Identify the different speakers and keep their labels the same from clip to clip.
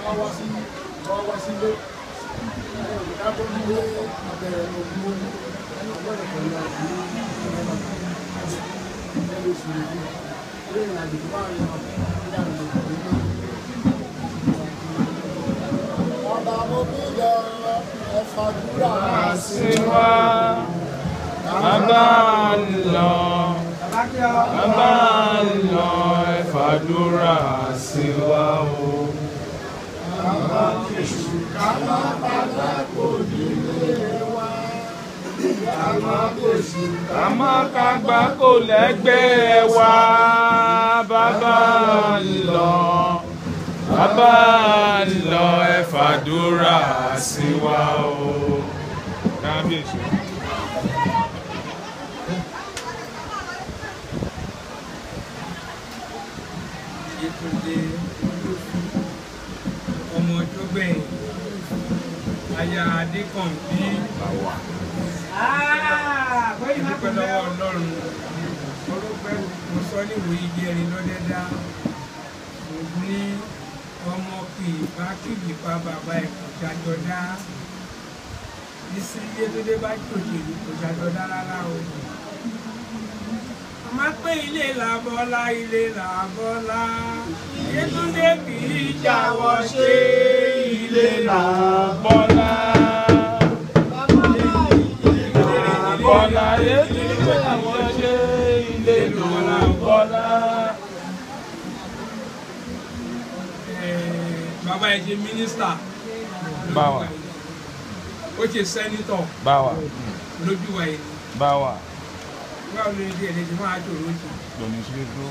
Speaker 1: Minister.
Speaker 2: Bawa.
Speaker 1: Oche senator.
Speaker 2: Bawa.
Speaker 1: Lójú wa yìí.
Speaker 2: Bawa.
Speaker 1: Báwo ló ń di ẹ̀dẹ̀ tí wọ́n á tó oróṣì?
Speaker 2: Lóníṣẹ́ tó.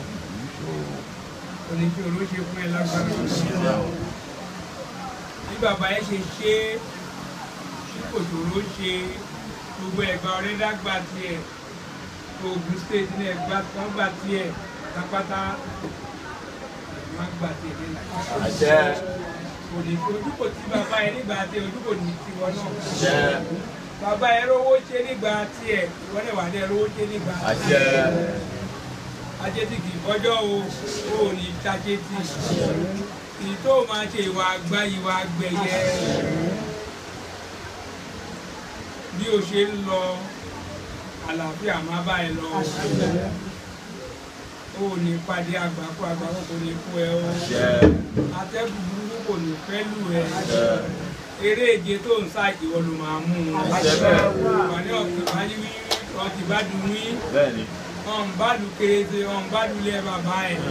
Speaker 1: Oníṣẹ́ oróṣì fún ẹ lágbára. Bí bàbá ẹ ṣe ṣe tí kò tòró ṣe gbogbo ẹ̀gbà ọ̀rẹ́ dágbà tiẹ̀. Ogun state ní ẹ̀gbà kan gbà tiẹ̀ pátápátá. Wọ́n gbà tiẹ̀ ní Nàìjíríà. Ojúkò tí bàbá ẹ nígbà tí ojúkò ní tiwọn náà. Bàbá ẹ rówó ṣe nígbà tí ẹ ìwọ náà wà ní rówó ṣe nígbà tí ẹ. Ajé tí kì í kọjọ́ o ní tajé tí. Èyí tó máa ṣe ìwà àgbá ìwà àgbẹ̀yẹ. Bí o ṣe ń lọ àlàáfíà máa bá ẹ lọ. O ní pàdé àgbákò kò ní kú ẹ o. Atẹ́gùn burúkú kò ní fẹ́ lù ẹ. Eré ìje tó ń sá ìwọ ló máa mú un. Wà ní ọ̀gbìn báyìí wí ọtí bá dùn wí. Ọ̀n bá dùn kéréje ọ̀n bá dùn lé bàbá ẹ̀.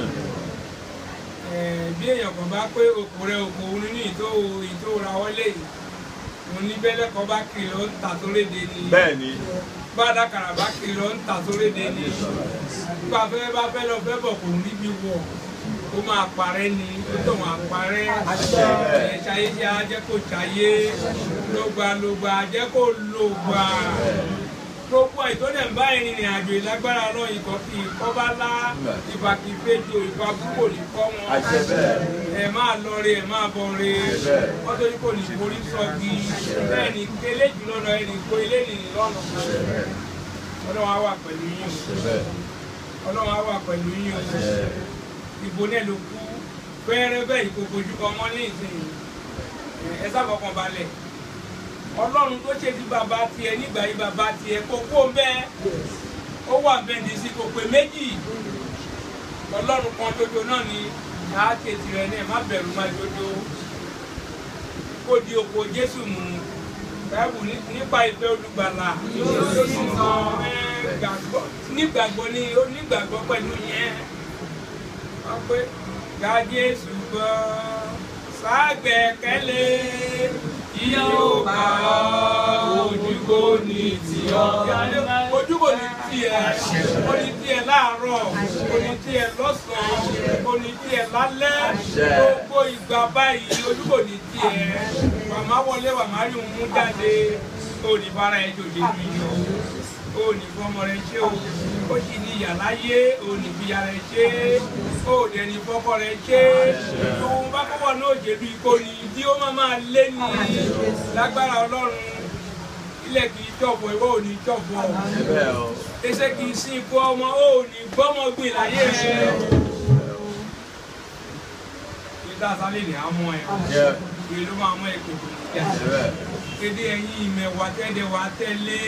Speaker 1: Bí èèyàn kan bá pé òkú rẹ̀ òkú òun ní ìtò ra wọlé yìí. Mo ní bẹ́lẹ̀ kan bá kiri ló ń tà tó léde ni. Bàdà kàràbá kiri ló ń tà tó léde ni. Bá fẹ́ lọ fẹ́ bọ̀ kò níbi wọ̀. Ó máa parẹ́ ni, ó tó máa parẹ́. Ṣayé ṣe ajẹ́ kó ṣayé, lògbà ajẹ́ kó lògbà. Gbogbo ìtọ́jú ẹ̀ ń bá ìrìn àjò ìlágbára náà ikọ̀ kì í kọ́ bá lá, ìbà kì í péjọ, ìbà púpọ̀ ní kọ́ wọn. Ẹ máa lọ re, ẹ máa bọ̀ re. Wọ́n tó ní kò ní borí sọ́gi. Bẹ́ẹ̀ ni kélé jù lọ́nà ẹni kó ilé nìyí lọ́nà. Ọlọ́run á wà pẹ̀lú yín. Ọlọ́run á wà pẹ̀lú yín. Ìbò náà ló kú fẹ́ẹ́rẹ́ bẹ́ẹ̀ ìkòkò ojú kan mọ́ ní ìsìn ẹ sábọ̀kan balẹ̀. Ọlọ́run tó ṣe ti bàbá tiẹ̀ nígbà yìí bàbá tiẹ̀ kó kó bẹ́ẹ̀ ó wà bẹ́ẹ̀ ní sí kò pé méjì. Ọlọ́run kan dodo náà ni a ṣe tirẹ̀ náà má bẹ̀rù má dodo. Kó di òkò Jésù mú báyìí nípa ìfẹ́ olùgbàlà nígbàgbọ́ ní onígbàgbọ́ pẹ̀lú yẹn. Pé gba Jésù gbọ́ ságbẹ́kẹ̀lé yóò bá ojúbọ ní tiọ́. Ojúbọ ní tiẹ̀, ó ní tiẹ̀ láàárọ̀, ó ní tiẹ̀ lọ́sàn-án, ó ní tiẹ̀ lálẹ́. Gbogbo ìgbà báyìí ojúbọ ní tiẹ̀. Màmá wọlé màmá rí òun mú jáde, ó ní bára ẹ̀ jòjè bí yọ. Ó ní fọmọ rẹ̀ ṣe o, ó sì ní ìyá láyé, ó ní bí ara rẹ̀ ṣe, ó dẹ̀ ní fọ́kọ rẹ̀ ṣe. Òun bá kọ́kọ́ náà jẹ̀bi ìkóni tí ó máa lé ní lágbára Ọlọ́run. Ilẹ̀ kì í tọ̀bọ̀ ìwọ ò ní tọ̀bọ̀. Ẹsẹ̀ kì í sin ikú ọmọ ó ní gbọ́mọ gbìn láyé rẹ̀. tá a sálẹ̀ ní àmọ́ ẹ̀ ìwé ló máa mọ́ ẹ̀ pé kò ní jà kéde ẹ̀yìn ìmẹ̀wà tẹ́lẹ̀ wà tẹ́lẹ̀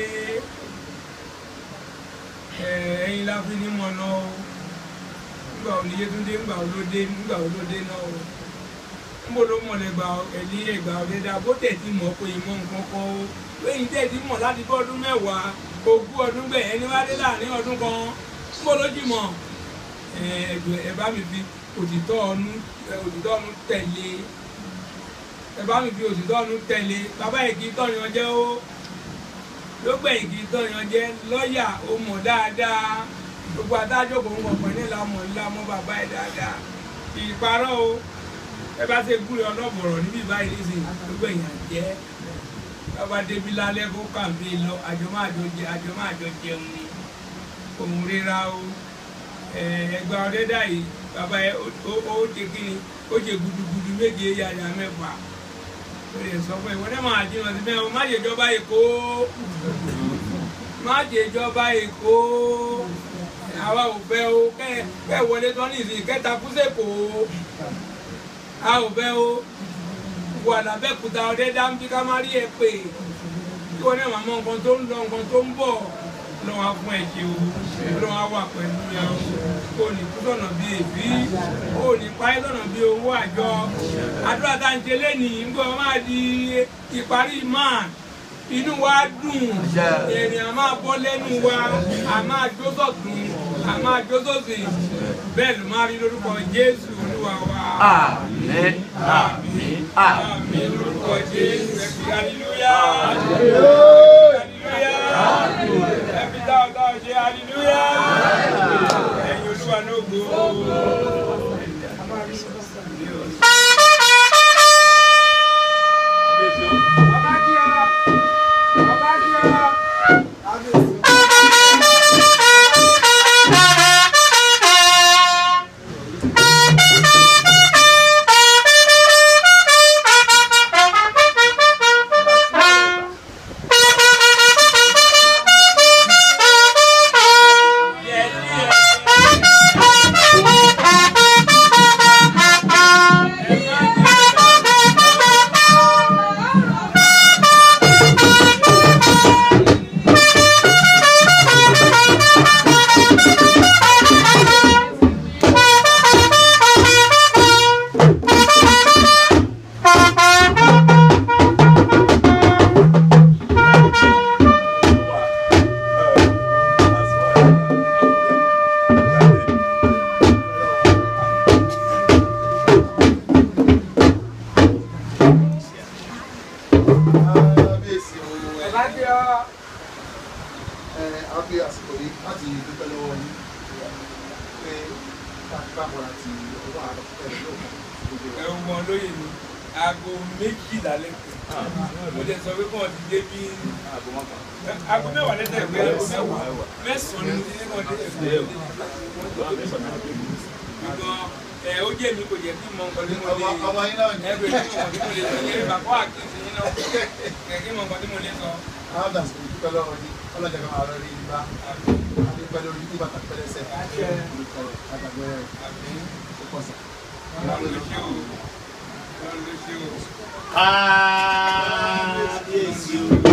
Speaker 1: ẹ̀yìn láfi ní mọ̀ náà nígbà oníyé tún dé nígbà olóde náà níbo ló mọ̀ lẹ́gbà ẹ̀lí ẹ̀gbà ọ̀dẹ́dà bó tẹ̀ tí mọ̀ pé ìmọ̀ nǹkan kan ó lẹ́yìn tẹ̀ tí mọ̀ láti bọ́ ọdún mẹ́wàá ogún ọdún gbẹ̀ ẹni wá dé láàrin ọdún kan níbo ló jì mọ̀ ẹ bá mi fi òtítọ́ ọ̀nù tẹ̀lé ẹ bá mi fi òtítọ́ ọ̀nù tẹ̀lé bàbá yìí kì í tọ̀yàn jẹ́ ó ló gbẹ̀yìn kì í tọ̀yàn jẹ́ lọ́ọ̀yà ó mọ̀ dáadáa gbogbo adájọ́ kò ń wọ̀ pẹ̀ ní ìlàmọ̀ bàbá ẹ̀ dáadáa ìparọ́ o ẹ bá ṣe gúre ọlọ́bọ̀rọ̀ níbi báyìí nísìnyí ló gbẹ̀yìn àjẹ́ bàbá débi lálẹ́ kó kàǹpé lọ àjọ máa jọ jẹun ni òun ríra o ẹgbà ọdẹ́dà yìí bàbá ẹ ó ṣe kí ni ó ṣe gudugudu méje yàyà mẹ́fà ó lè sọ pé ìwọ náà máa jìnnà sí mẹ́wọ́n má ṣe jọba Èkó àwa ò fẹ́ o kẹ́ wọlé tán ní ìsìn kẹta kúsèkó a ò fẹ́ o wà lábẹ́kúta ọdẹ́dà ń bí ká má rí ẹ pé kí wọ́n náà máa mọ nǹkan tó ń lọ nǹkan tó ń bọ̀ lọ́wọ́ fún ẹ̀jẹ̀ o lọ́wọ́ wà pẹ̀lú ẹ o kò ní kú lọ́nà bí èbí kò ní páyé lọ́nà bí owó àjọ àdúrà tá à ń ṣe lẹ́nìí ń gbọ́ máa di ìparí máa inú wa dùn èrè a máa bọ́ lẹ́nu wa a máa jó sọ̀tún a máa jó sósì bẹ́ẹ̀ ló máa rí lórúkọ Jésù Olúwa wa. Àmín àmín àmín lórúkọ Jésù ẹ fi hallelujah hallelujah ẹ fi dáadáa ṣe hallelujah ẹ̀yin Olúwa náà gbó.
Speaker 3: Ah, yes, you.